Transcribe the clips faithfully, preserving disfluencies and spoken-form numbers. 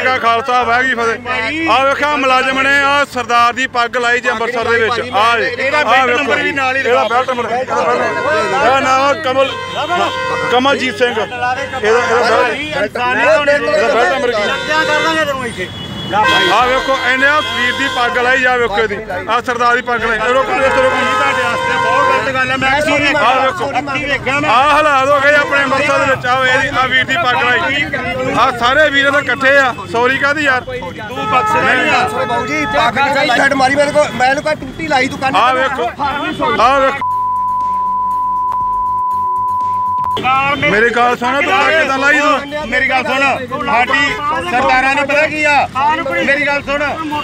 ਕਾ ਖਾਲਸਾ ਵਾਹਿਗੁਰੂ ਫਤਿਹ। ਆ ਵੇਖਿਆ ਮੁਲਾਜ਼ਮ ਨੇ ਆ ਸਰਦਾਰ ਦੀ ਪੱਗ ਲਾਈ ਜੇ ਅੰਮ੍ਰਿਤਸਰ ਦੇ ਵਿੱਚ। ਆ ਇਹਦਾ ਬੈਲਟ ਨੰਬਰ ਵੀ ਨਾਲ ਹੀ ਇਹਦਾ ਬੈਲਟ ਨੰਬਰ ਇਹਦਾ ਨਾਮ ਕਮਲ ਕਮਲਜੀਤ ਸਿੰਘ। ਇਹਦਾ ਇਹਦਾ ਬੈਲਟ ਨੰਬਰ ਕੀ ਆ ਵੇਖੋ ਇਹਨੇ ਆ ਸਰੀਰ ਦੀ ਪੱਗ ਲਾਈ ਜਾ ਵੇਖੋ ਇਹਦੀ ਆ ਸਰਦਾਰ ਦੀ ਪੱਗ ਲਾਈ। ਰੁਕ ਰੁਕ ਰੁਕ ਤੁਹਾਡੇ ਵਾਸਤੇ ਬਹੁਤ ਗਲਤ ਗੱਲ ਹੈ। ਮੈਂ ਆ ਵੇਖੋ ਆ ਹਾਲਾਤ ਹੋ ਗਏ ਆਪਣੇ ਅੰਮ੍ਰਿਤਸਰ ਦੇ ਵਿੱਚ। ਆ ਇਹਦੀ ਆ ਵੀਰ ਦੀ ਪੱਗ ਲਾਈ। ਆ ਸਾਰੇ ਵੀਰ ਤਾਂ ਇਕੱਠੇ ਆ। ਸੌਰੀ ਕਾਹਦੀ ਯਾਰ ਤੂੰ ਬਖਸ਼ ਨਹੀਂ ਬਾਬੂ ਜੀ ਪੱਗ ਲਾਈ ਛੱਡ ਮਾਰੀ ਮੇਰੇ ਕੋ ਮੈਨੂੰ ਕਾ ਟੁੱਟੀ ਲਾਈ ਤੂੰ ਕੰਨ। ਆ ਵੇਖੋ ਆ ਵੇਖੋ ਮੇਰੀ ਗੱਲ ਸੁਣ ਤੂੰ ਕਿਦਾਂ ਲਾਈ ਤੂੰ। ਮੇਰੀ ਗੱਲ ਸੁਣ ਸਾਡੀ ਸਰਕਾਰਾਂ ਨੂੰ ਪਤਾ ਕੀ ਆ। ਮੇਰੀ ਗੱਲ ਸੁਣ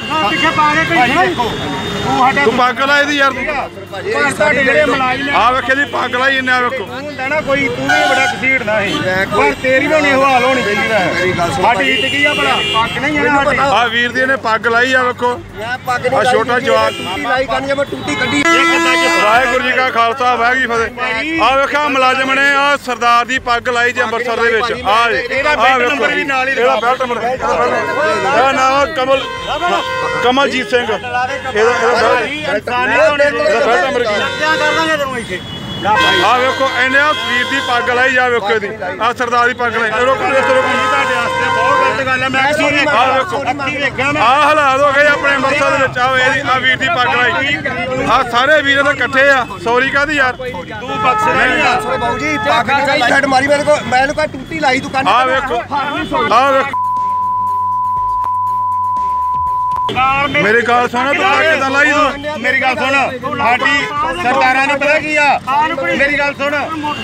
ਤੂੰ ਪੱਗ ਲਾਈ ਦੀ ਯਾਰ ਤੁਹਾਡੇ ਜਿਹੜੇ ਮੁਲਾਜ਼ਮ ਆ ਵੇਖੇ ਦੀ ਪੱਗ ਲਾਈ ਇਹਨੇ। ਆ ਵੇਖੋ ਹੁੰਦਾ ਨਾ ਕੋਈ ਤੂੰ ਵੀ ਬੜਾ ਘਸੀੜਦਾ ਸੀ ਪਰ ਤੇਰੀ ਵੀ ਹੋਣੀ ਹਵਾਲ ਹੋਣੀ ਚਾਹੀਦੀ ਹੈ। ਸਾਡੀ ਇੱਜ਼ਤ ਕੀ ਆ ਭਲਾ ਪੱਗ ਨਹੀਂ ਹੈ। ਆ ਵੀਰ ਦੀ ਇਹਨੇ ਪੱਗ ਲਾਈ। ਆ ਵੇਖੋ ਆ ਛੋਟਾ ਜਵਾਕ ਲਾਈ ਕਰਨੀ ਮੈਂ ਟੂਟੀ ਕੱਢੀ। ਵਾਹਿਗੁਰੂ ਜੀ ਕਾ ਖਾਲਸਾ ਵਾਹਿਗੁਰੂ ਫਤਿਹ। ਆ ਵੇਖਿਆ ਮੁਲਾਜ਼ਮ ਨੇ ਆ ਸਰਦਾਰ ਦੀ ਪੱਗ ਲਾਈ ਜੇ ਅੰਮ੍ਰਿਤਸਰ ਦੇ ਵਿੱਚ। ਆ ਇਹਦਾ ਬੈਲਟ ਨੰਬਰ ਵੀ ਨਾਲ ਹੀ ਇਹਦਾ ਬੈਲਟ ਨੰਬਰ ਇਹਦਾ ਨਾਮ ਕਮਲ ਕਮਲਜੀਤ ਸਿੰਘ। ਇਹਦਾ ਇਹਦਾ ਬੈਲਟ ਨੰਬਰ ਕੀ ਆ ਵੇਖੋ ਇਹਨੇ ਆ ਸਰੀਰ ਦੀ ਪੱਗ ਲਾਈ ਜਾ ਵੇਖੋ ਇਹਦੀ ਆ ਸਰਦਾਰ ਦੀ ਪੱਗ ਲਾਈ। ਰੁਕ ਰੁਕ ਰੁਕ ਤੁਹਾਡੇ ਵਾਸਤੇ ਬਹੁਤ ਗਲਤ ਗੱਲ ਹੈ। ਮੈਂ ਆ ਵੇਖੋ ਆ ਹਾਲਾਤ ਹੋ ਗਏ ਆਪਣੇ ਅੰਮ੍ਰਿਤਸਰ ਦੇ ਵਿੱਚ। ਆ ਇਹਦੀ ਆ ਵੀਰ ਦੀ ਪੱਗ ਲਾਈ। ਆ ਸਾਰੇ ਵੀਰ ਤਾਂ ਇਕੱਠੇ ਆ। ਸੌਰੀ ਕਾਹਦੀ ਯਾਰ ਤੂੰ ਬਖਸ਼ ਨਹੀਂ ਬਾਬੂ ਜੀ ਪੱਗ ਲਾਈ ਛੱਡ ਮਾਰੀ ਮੇਰੇ ਕੋ ਮੈਨੂੰ ਕਾ ਟੁੱਟੀ ਲਾਈ ਤੂੰ ਕੰਨ। ਆ ਵੇਖੋ ਆ ਵੇਖੋ ਮੇਰੀ ਗੱਲ ਸੁਣ ਤੂੰ ਕਿਦਾਂ ਲਾਈ ਤੂੰ। ਮੇਰੀ ਗੱਲ ਸੁਣ ਸਾਡੀ ਸਰਕਾਰਾਂ ਨੂੰ ਪਤਾ ਕੀ ਆ। ਮੇਰੀ ਗੱਲ ਸੁਣ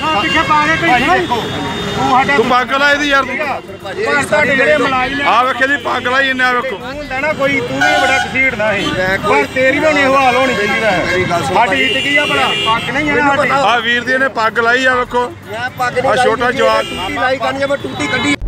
ਤੂੰ ਪੱਗ ਲਾਈ ਦੀ ਯਾਰ ਤੁਹਾਡੇ ਜਿਹੜੇ ਮੁਲਾਜ਼ਮ ਆ ਵੇਖੇ ਦੀ ਪੱਗ ਲਾਈ ਇਹਨੇ। ਆ ਵੇਖੋ ਹੁੰਦਾ ਨਾ ਕੋਈ ਤੂੰ ਵੀ ਬੜਾ ਘਸੀੜਦਾ ਸੀ ਪਰ ਤੇਰੀ ਵੀ ਹੋਣੀ ਹਵਾਲ ਹੋਣੀ ਚਾਹੀਦੀ ਹੈ। ਸਾਡੀ ਇੱਜ਼ਤ ਕੀ ਆ ਭਲਾ ਪੱਗ ਨਹੀਂ ਹੈ। ਆ ਵੀਰ ਦੀ ਇਹਨੇ ਪੱਗ ਲਾਈ। ਆ ਵੇਖੋ ਆ ਛੋਟਾ ਜਵਾਕ ਲਾਈ ਕਰਨੀ ਮੈਂ ਟੂਟੀ ਕੱਢੀ।